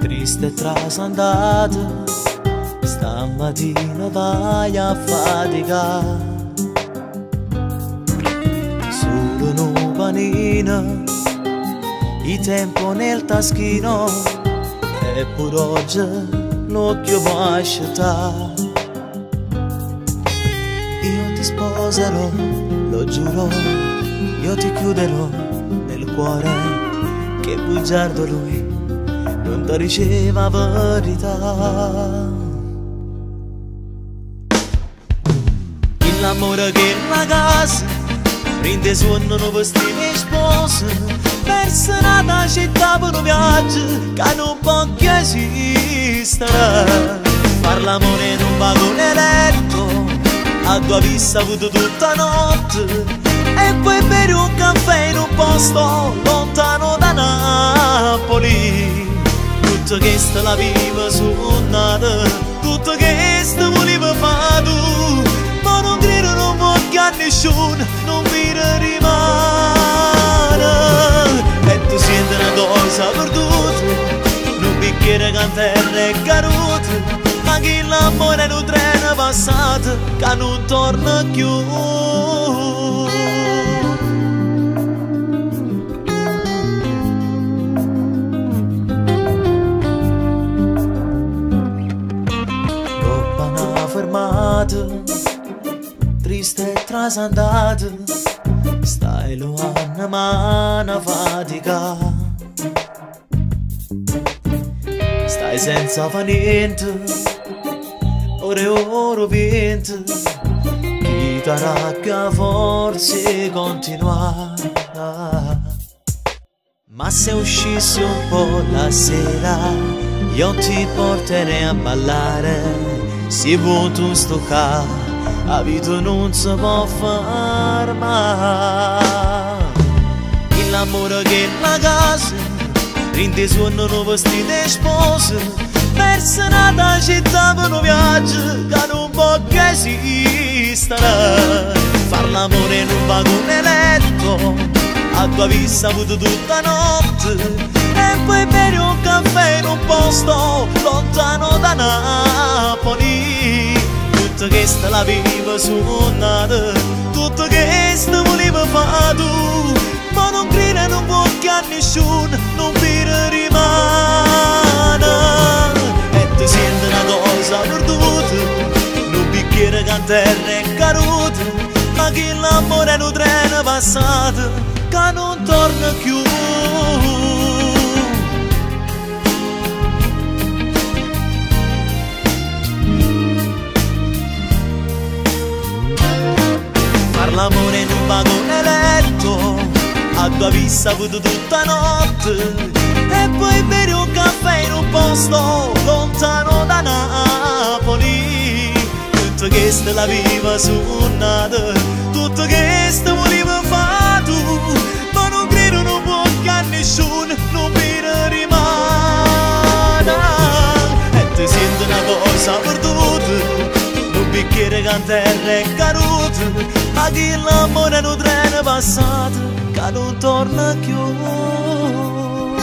triste e trasandata, stamattina vai a faticare. Solo un panino, il tempo nel taschino, e pure oggi l'occhio può asciuttare. Io ti sposerò, lo giuro, io ti chiuderò nel cuore, che bugiardo lui non ti riceva verità. L'amore che la casa rende suonano vestiti e spose, personata città per un viaggio che non può che esistere. Far l'amore in un vagone letto, a tua vista avuto tutta notte, e poi bere un caffè in un posto lontano da Napoli. Tutto questo la viva suonata, tutto questo voleva fare tu, ma non credo, non voglio a nessuno, non mi rimane. E tu senti una cosa perduta, un bicchiere che terra è caduto, ma che l'amore è un treno passato che non torna più. Triste e trasandata, stai lo a mano fatica, stai senza fa niente, ore vinte, chi ti racca forse continua. Ma se uscissi un po' la sera, io ti porterei a ballare, si può tu stoccare, la vita non si può fermare. L'amore che la casa rende suonano vestiti e spose, personata città per un viaggio che non può che esistere. Far l'amore in un vagone letto, a tua vista avuto tutta notte, e poi bere un caffè in un posto lontano da Napoli. Tutto questo la viva suonata, tutto questo voleva fare tu, ma non credo, non voglio a nessuno, non mi rimane. E ti senti una cosa perduta, un bicchiere che a terra è caduto, ma che l'amore è un treno passato che non torna più. L'amore in un vagone letto, a tua vista avuto tutta notte, e poi bere un caffè in un posto lontano da Napoli. Tutto questo la viva suonata, tutto questo voleva fare tu, ma non credo, non voglio a nessuno, non mi rimane. E ti senti una cosa perduta, un bicchiere che a terra è caduto, ma che l'amore è un treno passato che non torna più.